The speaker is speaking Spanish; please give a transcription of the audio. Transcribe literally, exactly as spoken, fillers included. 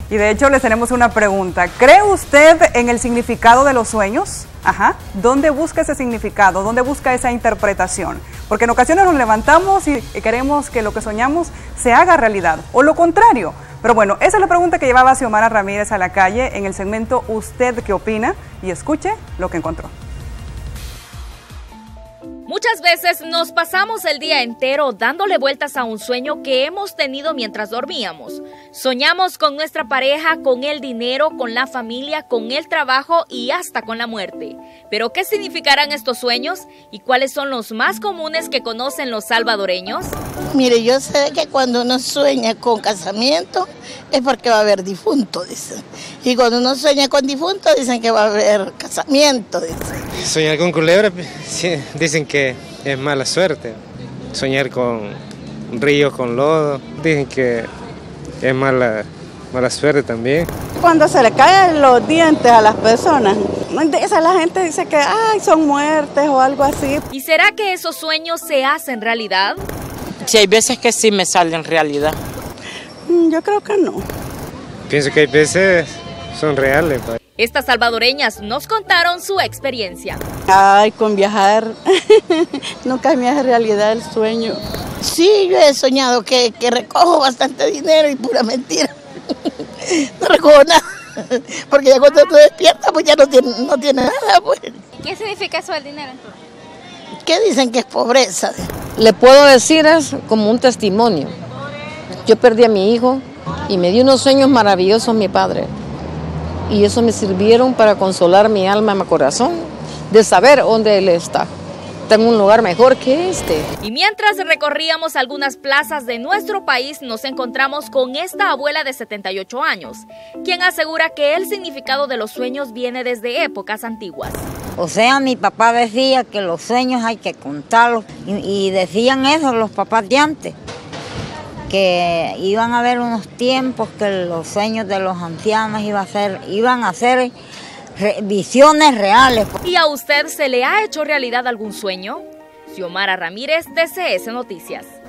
Y de hecho les tenemos una pregunta. ¿Cree usted en el significado de los sueños? Ajá. ¿Dónde busca ese significado? ¿Dónde busca esa interpretación? Porque en ocasiones nos levantamos y queremos que lo que soñamos se haga realidad, o lo contrario. Pero bueno, esa es la pregunta que llevaba Xiomara Ramírez a la calle en el segmento ¿Usted qué opina? Y escuche lo que encontró. Muchas veces nos pasamos el día entero dándole vueltas a un sueño que hemos tenido mientras dormíamos. Soñamos con nuestra pareja, con el dinero, con la familia, con el trabajo y hasta con la muerte. ¿Pero qué significarán estos sueños y cuáles son los más comunes que conocen los salvadoreños? Mire, yo sé que cuando uno sueña con casamiento es porque va a haber difunto, dicen. Y cuando uno sueña con difunto dicen que va a haber casamiento, dicen. Soñar con culebra, sí, dicen que es mala suerte. Soñar con ríos con lodo, dicen que es mala, mala suerte también. Cuando se le caen los dientes a las personas, esa la gente dice que ay, son muertes o algo así. ¿Y será que esos sueños se hacen realidad? Sí, hay veces que sí me salen realidad. Yo creo que no. Pienso que hay veces son reales. Estas salvadoreñas nos contaron su experiencia. Ay, con viajar, nunca me hace realidad el sueño. Sí, yo he soñado que, que recojo bastante dinero y pura mentira. No recojo nada, porque ya cuando tú despiertas pues ya no tiene, no tiene nada. Pues. ¿Qué significa eso del dinero? ¿Qué dicen que es pobreza? Le puedo decir es como un testimonio. Yo perdí a mi hijo y me dio unos sueños maravillosos mi padre. Y eso me sirvieron para consolar mi alma y mi corazón, de saber dónde él está. Tengo un lugar mejor que este. Y mientras recorríamos algunas plazas de nuestro país, nos encontramos con esta abuela de setenta y ocho años, quien asegura que el significado de los sueños viene desde épocas antiguas. O sea, mi papá decía que los sueños hay que contarlos, y, y decían eso los papás de antes, que iban a haber unos tiempos que los sueños de los ancianos iba a ser, iban a ser re, visiones reales. ¿Y a usted se le ha hecho realidad algún sueño? Xiomara Ramírez, de C S Noticias.